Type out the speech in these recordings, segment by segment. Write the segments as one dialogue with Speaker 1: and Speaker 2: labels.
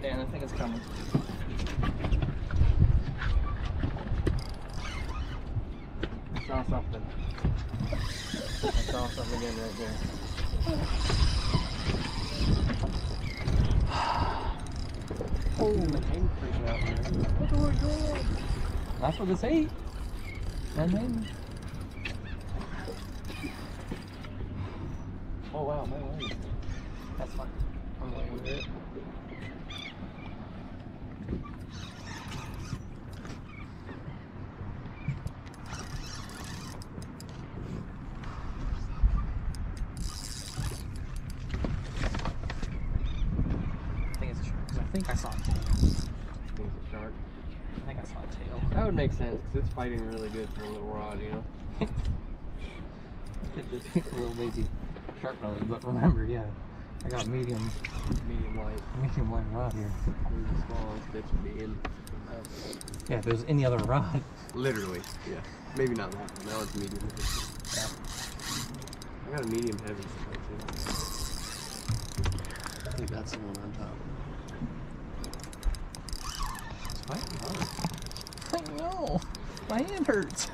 Speaker 1: Dan. I think it's coming. I saw something. I saw something again right there. Oh, the tank freaking out here. Oh my god! That's what this ate. Menhaden. Oh wow, my leg. That's fine. I'm laying with it. I think it's a shark. I think I saw a tail. I think it's a shark. I think I saw a tail. That would make sense because it's fighting really good for a little rod, you know? Just a little baby shark nose, but remember, yeah, I got medium light rod here. Where's the smallest bitch would be in? Yeah, if there's any other rod. Literally, yeah. Maybe not that one. That one's medium. Yeah. I got a medium heavy too. I think that's the one on top. It's fighting hard. I know. My hand hurts.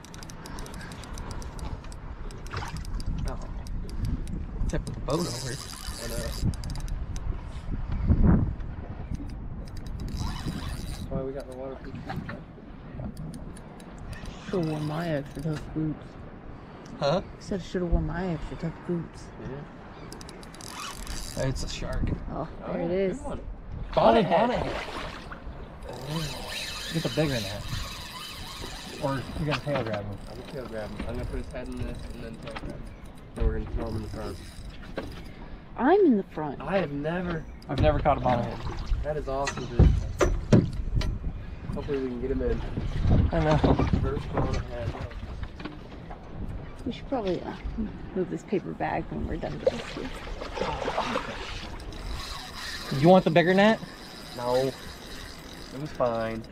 Speaker 1: Oh. Tipped the boat over. I know. That's why we got the waterproof boots.
Speaker 2: Should've worn my extra tough boots.
Speaker 1: Huh?
Speaker 2: I said I should've worn my extra tough boots.
Speaker 1: Yeah. It's a shark.
Speaker 2: Oh, there it is.
Speaker 1: Bonnet head. Get the bigger net. Or you're gonna tail grab him. I'm gonna tail grab him. I'm gonna put his head in this and then tail grab him. Then we're gonna throw him in the front.
Speaker 2: I'm in the front.
Speaker 1: I've never caught a bonnet head. That is awesome, dude. Hopefully we can get him in. I know. First bonnet head.
Speaker 2: We should probably move this paper bag when we're done with this too.
Speaker 1: You want the bigger net? No. It was fine.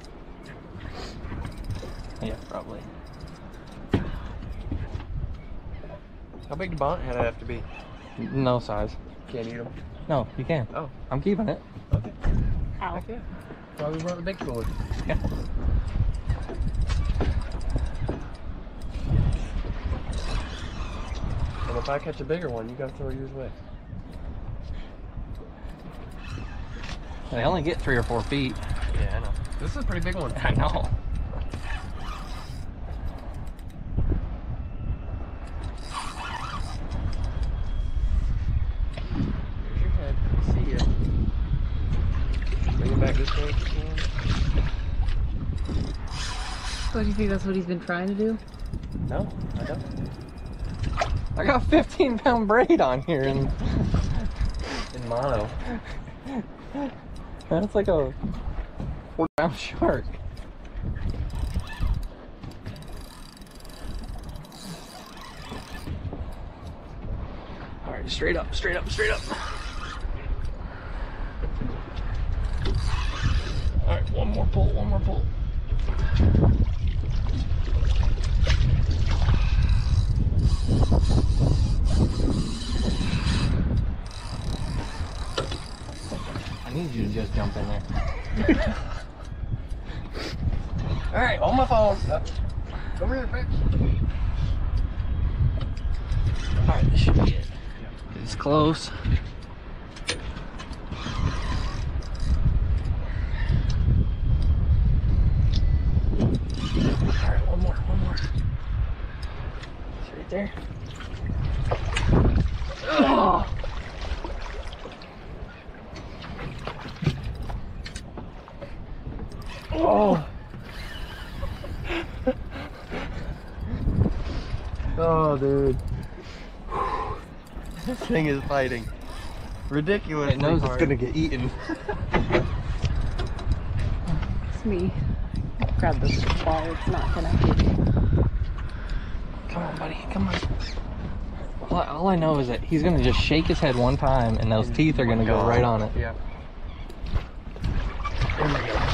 Speaker 1: Yeah, probably. How big do bonnet head have to be? No size. Can't eat them? No, you can. Oh. I'm keeping it. Okay.
Speaker 2: Ow.
Speaker 1: Heck yeah. That's why we brought the big cooler. Yeah. And if I catch a bigger one, you gotta throw yours away. They only get 3 or 4 feet. Yeah, I know. This is a pretty big one. I know. Here's your head. See ya. Bring it back this way if you can.
Speaker 2: So do you think that's what he's been trying to do?
Speaker 1: No, I don't. I got 15-pound braid on here in mono. That's like a 4-pound shark. All right, straight up, straight up, straight up. All right, one more pull, one more pull. I need you to just jump in there. All right, on my phone. Over here, Fix. All right, this should be it. It's close. All right, one more, one more. It's right there. Oh. Oh. Oh, dude. This thing is fighting. Ridiculous. It knows it's gonna get eaten.
Speaker 2: It's me. Grab this ball, it's not connected.
Speaker 1: Come on, buddy, come on. All I know is that he's gonna just shake his head one time and those teeth are gonna go right on it. Yeah. There we go.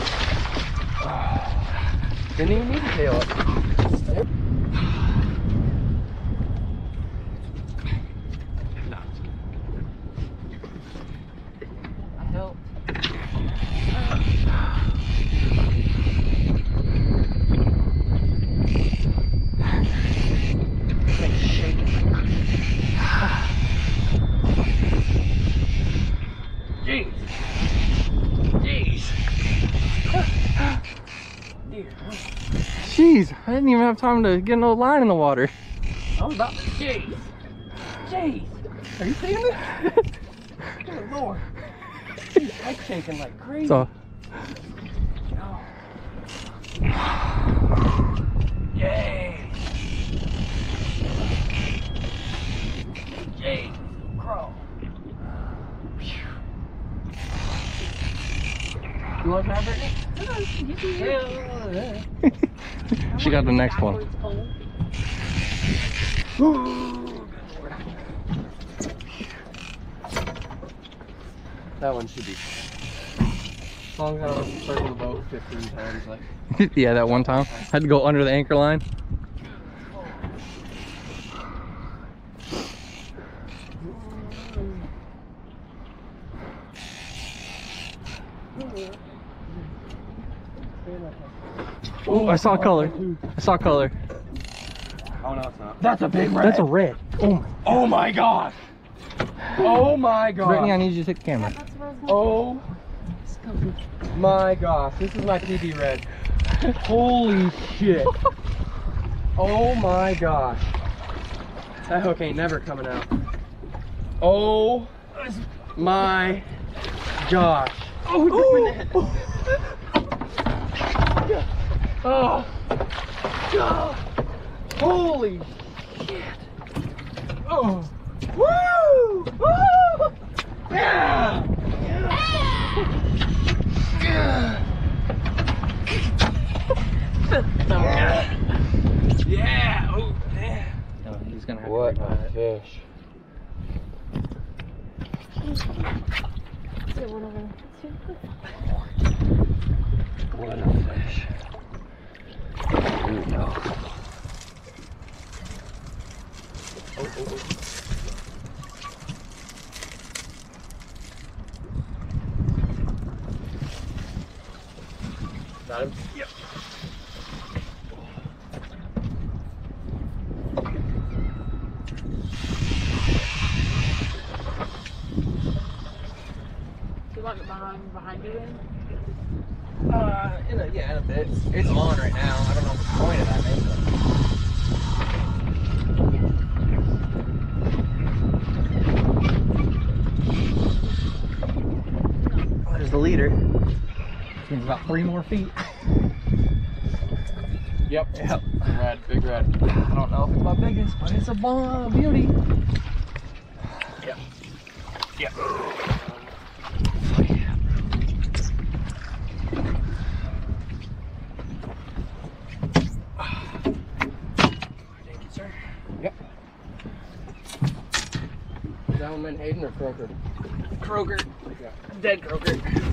Speaker 1: Didn't even need to tail up. No. I help. here.
Speaker 3: Jeez, I didn't even have time to get no line in the water.
Speaker 1: I was about to. Jeez. Jeez. Are you seeing this? Good Lord. He's head shaking like crazy.
Speaker 3: So,
Speaker 1: Oh. Yay. Yay. Crow. You want that, Brittany? Yeah.
Speaker 3: she got the next one.
Speaker 1: That one should be. As long as I don't circle the boat 15 times, like.
Speaker 3: Yeah, that one time. Had to go under the anchor line. Oh, I saw color. I saw color.
Speaker 1: Oh no, it's not. That's a big red.
Speaker 3: That's a red.
Speaker 1: Oh my gosh. Oh my gosh.
Speaker 3: Brittany, I need you to take the camera.
Speaker 1: Oh my gosh. This is my PB red. Holy shit. Oh my gosh. That hook ain't never coming out. Oh my gosh. Oh, it took my net. Oh. God. Holy shit. Oh. Woo! Woo! Yeah! Yeah! Yeah! Oh, yeah.
Speaker 3: No, he's gonna have
Speaker 1: What
Speaker 3: to
Speaker 1: a fish. What a fish. Ooh, no. Oh, oh, oh. Got him? Yep.
Speaker 2: You want it behind you then?
Speaker 1: In a bit. It's on right now. I don't know what the point of that is.
Speaker 3: Oh, there's the leader. Seems about 3 more feet.
Speaker 1: Yep. Red, big red.
Speaker 3: I don't know if it's my biggest, but it's a beauty.
Speaker 1: Yep. Yep. Thank you, sir. Yep. Is that one Menhaden or Croaker?
Speaker 3: Croaker.
Speaker 1: Yeah.
Speaker 3: Dead croaker.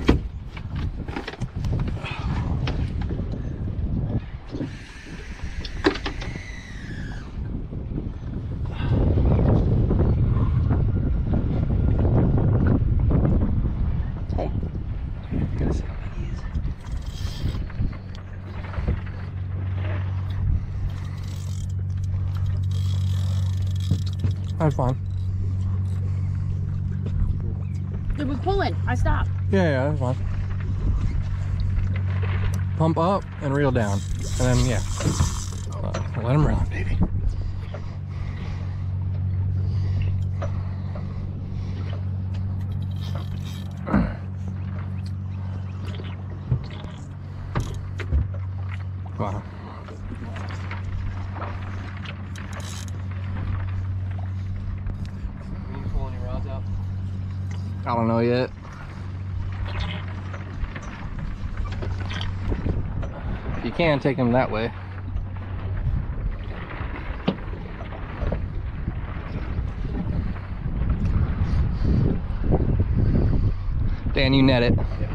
Speaker 2: Okay.
Speaker 3: Gotta see how big he is. That's fine.
Speaker 2: It was pulling. I stopped.
Speaker 3: Yeah, that's fine. Pump up and reel down. And then, yeah. Let him run, baby. Wow.
Speaker 1: Are you pulling your rods out?
Speaker 3: I don't know yet. If you can, take him that way. Dan, you net it.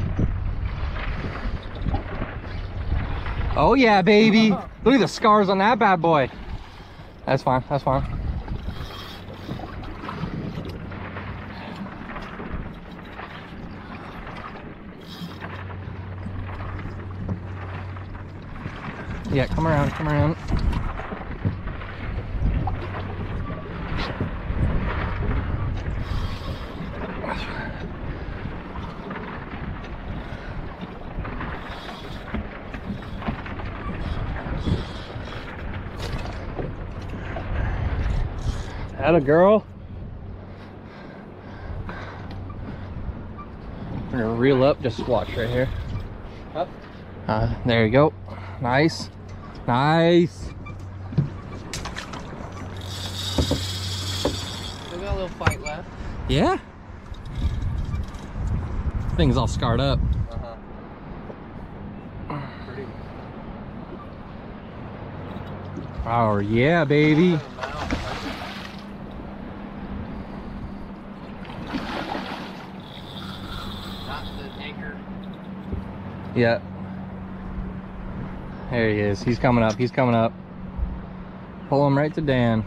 Speaker 3: Oh yeah, baby. Look at the scars on that bad boy. That's fine, that's fine. Yeah, come around, come around. Atta girl. I'm gonna reel up, just watch right here.
Speaker 1: Up.
Speaker 3: There you go. Nice. Nice.
Speaker 1: Still got a little fight left.
Speaker 3: Yeah. Thing's all scarred up.
Speaker 1: Pretty.
Speaker 3: Oh yeah, baby.
Speaker 1: Not the anchor.
Speaker 3: Yeah. There he is. He's coming up. He's coming up. Pull him right to Dan.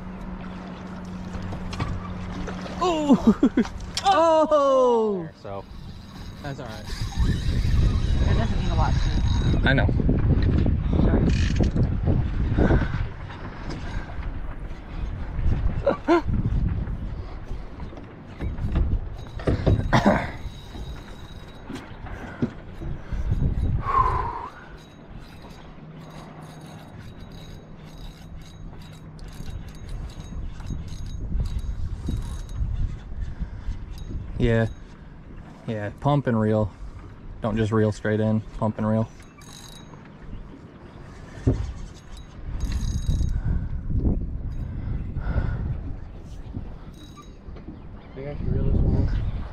Speaker 3: Oh! Oh! So, that's all right.
Speaker 2: That doesn't mean a lot to me.
Speaker 3: I know. Yeah, yeah, pump and reel. Don't just reel straight in, pump and reel.
Speaker 1: Think I should reel this one?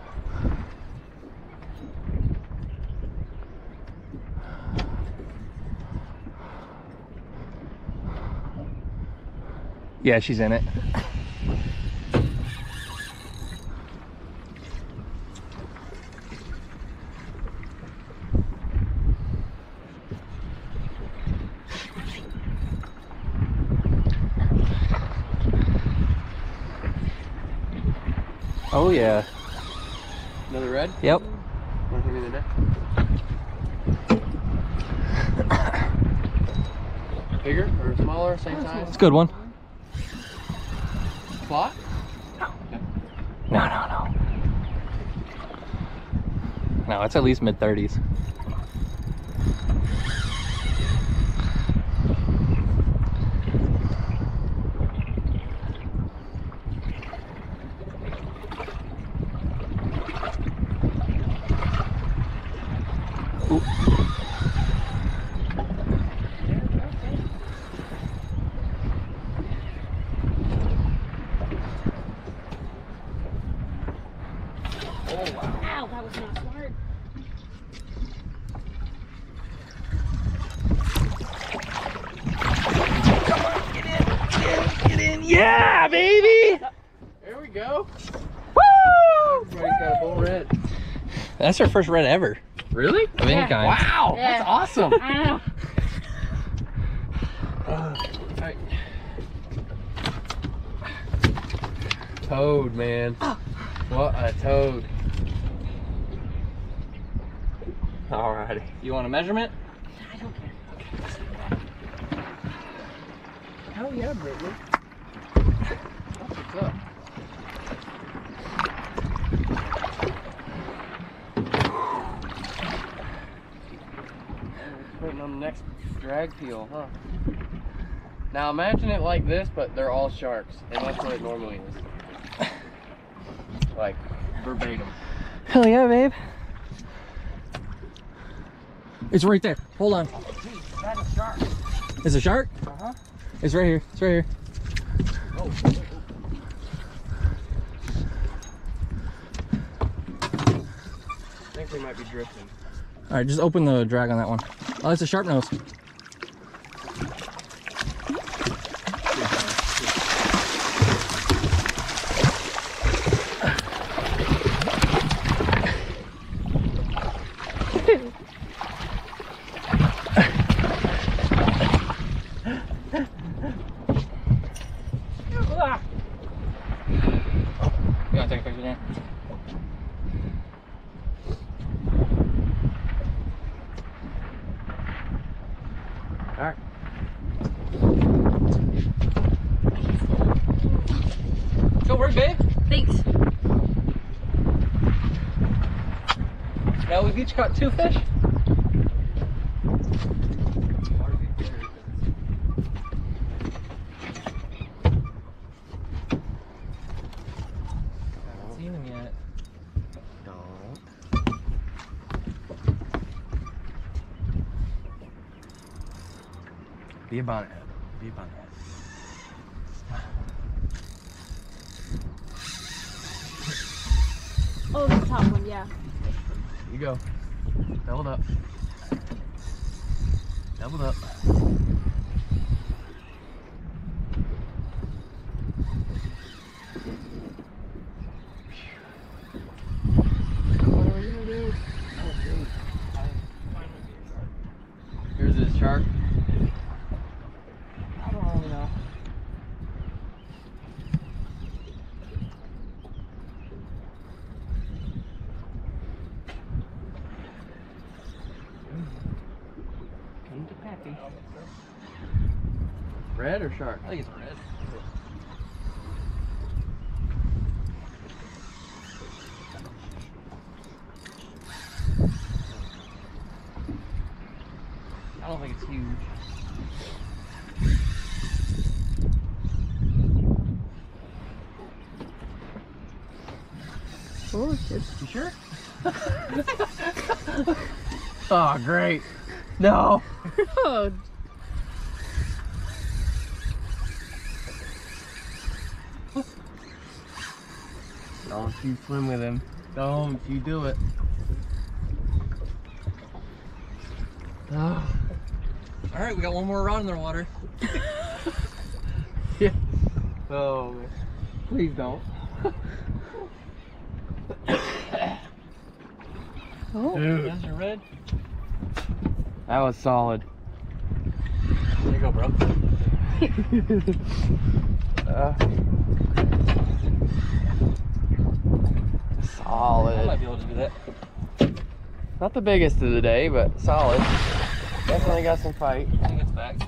Speaker 3: Yeah, she's in it. Oh yeah.
Speaker 1: Another red?
Speaker 3: Yep.
Speaker 1: Want to give me the net? Bigger or smaller, same size?
Speaker 3: It's a good one.
Speaker 1: Clock?
Speaker 3: No. No, it's at least mid-30s.
Speaker 2: Ow, that was not smart.
Speaker 3: Come on, get in, yeah, baby!
Speaker 1: There we go.
Speaker 3: Woo!
Speaker 1: Everybody's got a bull red.
Speaker 3: That's our first red ever.
Speaker 1: Really?
Speaker 3: Of any kind.
Speaker 1: Wow,
Speaker 2: Yeah.
Speaker 1: that's awesome.
Speaker 2: I know.
Speaker 1: Alright. Toad, man. What a toad. Alrighty.
Speaker 3: You want a measurement?
Speaker 2: I don't care.
Speaker 1: Hell yeah, Brittany. That's what's up. Waiting on the next drag peel, huh? Now imagine it like this, but they're all sharks, and that's what it normally is. Like, verbatim.
Speaker 3: Hell yeah, babe. It's right there. Hold on.
Speaker 1: Oh, geez, that is shark.
Speaker 3: Is it a shark?
Speaker 1: Uh-huh.
Speaker 3: It's right here. It's right here.
Speaker 1: Oh. I think we might be drifting.
Speaker 3: All right, just open the drag on that one. Oh, it's a sharp nose. You want to take a picture there?
Speaker 1: Alright.
Speaker 3: Go work, babe.
Speaker 2: Thanks.
Speaker 3: Now we've each caught 2 fish.
Speaker 4: Be a bonnet head. Be a bonnet head.
Speaker 2: Oh, the top one, yeah.
Speaker 4: Here you go. Doubled up. Doubled up. What are we gonna do? Oh, great. Here's this shark. I don't really know. Come to Pappy. Red or shark?
Speaker 3: I think it's red. I don't think it's huge.
Speaker 2: Oh, shit.
Speaker 4: You sure? Oh, great. No.
Speaker 2: Oh,
Speaker 4: Don't you swim with him. Don't you do it. Oh.
Speaker 3: All right, we got one more rod in the water.
Speaker 4: Yeah. Oh, man. Please don't.
Speaker 2: oh.
Speaker 4: Dude.
Speaker 3: Those are red.
Speaker 4: That was solid.
Speaker 3: There you go, bro. I
Speaker 4: Solid.
Speaker 3: might be able to do that.
Speaker 4: Not the biggest of the day, but solid. Definitely got some fight.
Speaker 3: I think it's back.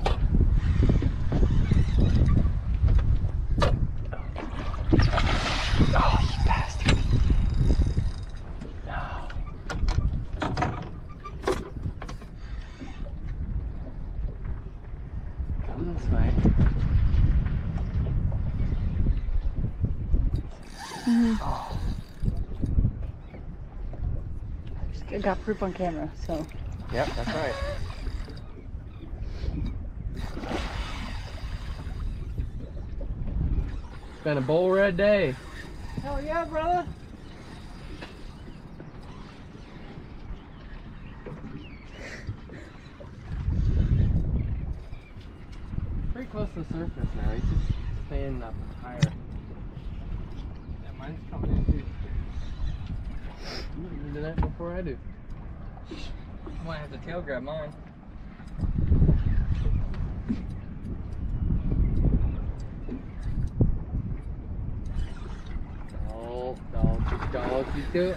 Speaker 4: Oh, you bastard. No. Come this way. Oh.
Speaker 2: I got proof on camera, so.
Speaker 4: Yep, that's right. It's been a bull red day.
Speaker 3: Hell yeah, brother.
Speaker 4: Pretty close to the surface now. He's just staying up higher.
Speaker 3: Yeah, mine's coming in too.
Speaker 4: You do that before I do.
Speaker 3: I might have to tail grab mine.
Speaker 4: No, don't you do it.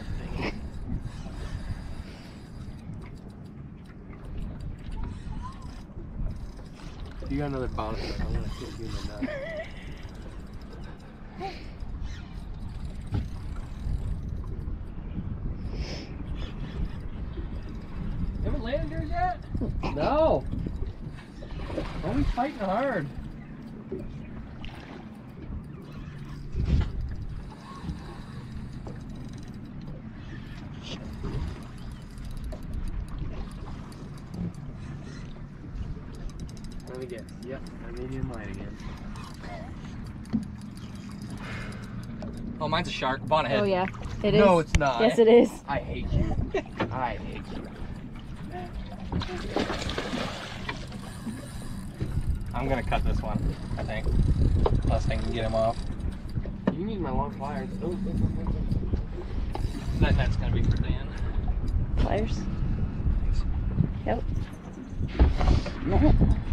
Speaker 4: If you got another bonnet, I want to hit you in the nut.
Speaker 3: Haven't landed yours yet?
Speaker 4: No! Always fighting hard. Let me guess. Yep, I medium light again.
Speaker 3: Oh, mine's a shark. Bonnet head.
Speaker 2: Oh, yeah. It is.
Speaker 4: No, it's not.
Speaker 2: Yes, it is.
Speaker 4: I hate you. I hate you.
Speaker 3: I'm gonna cut this one, I think. Unless I can get him off.
Speaker 4: You need my long pliers. Oh,
Speaker 3: That net's gonna be for Dan.
Speaker 2: Pliers. Yep. No.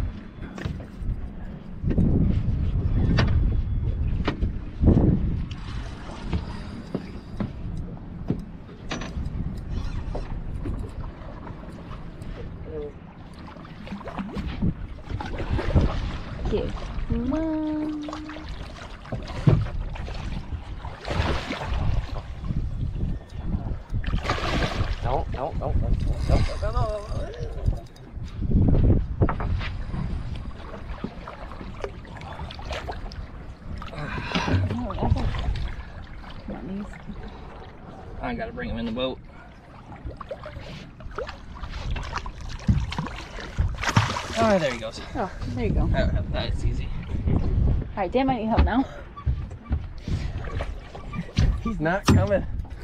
Speaker 2: Give one.
Speaker 4: No.
Speaker 3: I gotta bring him in the boat. Oh,
Speaker 1: Ah, there he goes.
Speaker 2: Oh, there you go.
Speaker 1: That is easy.
Speaker 2: Alright, Dan might need help now.
Speaker 4: He's not coming.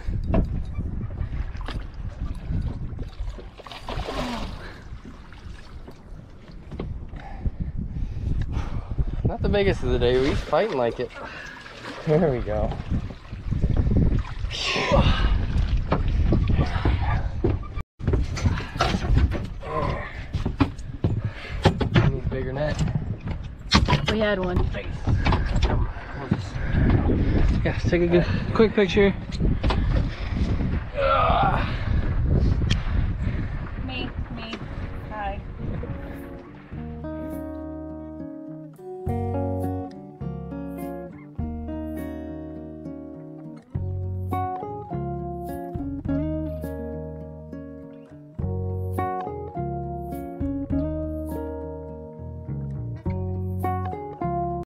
Speaker 4: Not the biggest of the day, but he's fighting like it. There we go. Need a bigger net.
Speaker 2: We had one.
Speaker 1: Yeah, take a good, quick picture.
Speaker 2: Me. Hi.